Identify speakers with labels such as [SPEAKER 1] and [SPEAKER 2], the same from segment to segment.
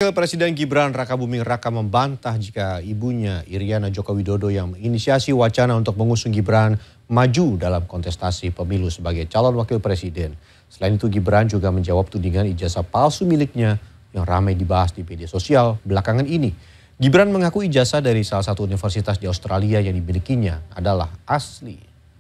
[SPEAKER 1] Wakil Presiden Gibran Rakabuming Raka membantah jika ibunya Iriana Joko Widodo yang menginisiasi wacana untuk mengusung Gibran maju dalam kontestasi pemilu sebagai calon wakil presiden. Selain itu Gibran juga menjawab tudingan ijazah palsu miliknya yang ramai dibahas di media sosial belakangan ini. Gibran mengaku ijazah dari salah satu universitas di Australia yang dimilikinya adalah asli.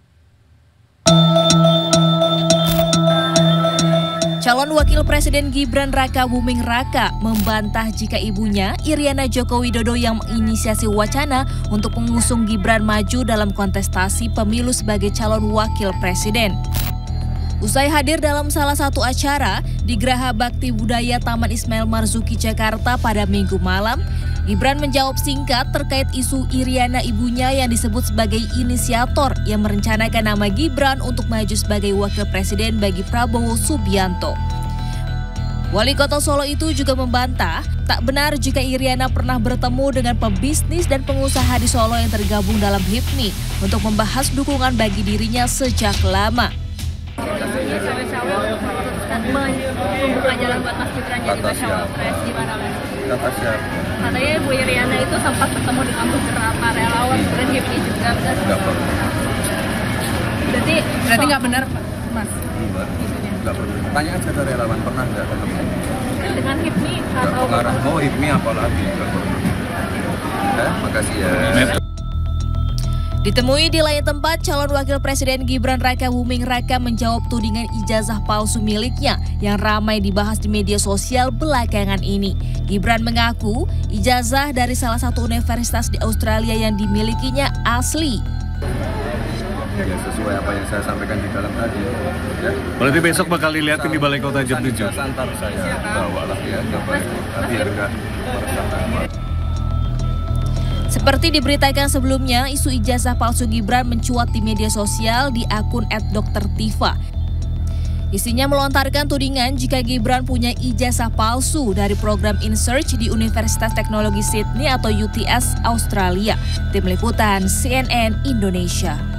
[SPEAKER 2] Calon Wakil Presiden Gibran Rakabuming Raka membantah jika ibunya Iriana Joko Widodo yang menginisiasi wacana untuk mengusung Gibran maju dalam kontestasi pemilu sebagai calon wakil presiden. Usai hadir dalam salah satu acara di Geraha Bakti Budaya Taman Ismail Marzuki Jakarta pada Minggu malam, Gibran menjawab singkat terkait isu Iriana ibunya yang disebut sebagai inisiator yang merencanakan nama Gibran untuk maju sebagai wakil presiden bagi Prabowo Subianto. Wali Kota Solo itu juga membantah tak benar jika Iriana pernah bertemu dengan pebisnis dan pengusaha di Solo yang tergabung dalam HIPMI untuk membahas dukungan bagi dirinya sejak lama.
[SPEAKER 3] Membuka jalan buat Mas Gibran jadi bacawa pres, gimana Mas?
[SPEAKER 4] Kata siapa?
[SPEAKER 3] Katanya Bu Iriana itu sempat bertemu dengan beberapa relawan dan HIPMI juga.
[SPEAKER 4] Enggak pernah.
[SPEAKER 3] Berarti nggak benar Mas?
[SPEAKER 4] Enggak pernah. Tanya aja ke relawan, pernah nggak ketemu?
[SPEAKER 3] Dengan HIPMI atau
[SPEAKER 4] pengarah? Oh HIPMI apalagi? Enggak pernah. Makasih ya.
[SPEAKER 2] Ditemui di lain tempat, calon wakil presiden Gibran Rakabuming Raka menjawab tudingan ijazah palsu miliknya yang ramai dibahas di media sosial belakangan ini. Gibran mengaku ijazah dari salah satu universitas di Australia yang dimilikinya asli.
[SPEAKER 4] Ya sesuai apa yang saya sampaikan di dalam tadi. Ya.
[SPEAKER 5] Berarti besok bakal dilihatin di Balai Kota jam 7.
[SPEAKER 4] Santar saya bawalah ya ke Balai Kota biar enggak meresahkan.
[SPEAKER 2] Seperti diberitakan sebelumnya, isu ijazah palsu Gibran mencuat di media sosial di akun @Dr.Tifa. Isinya melontarkan tudingan jika Gibran punya ijazah palsu dari program InSearch di Universitas Teknologi Sydney atau UTS Australia. Tim Liputan CNN Indonesia.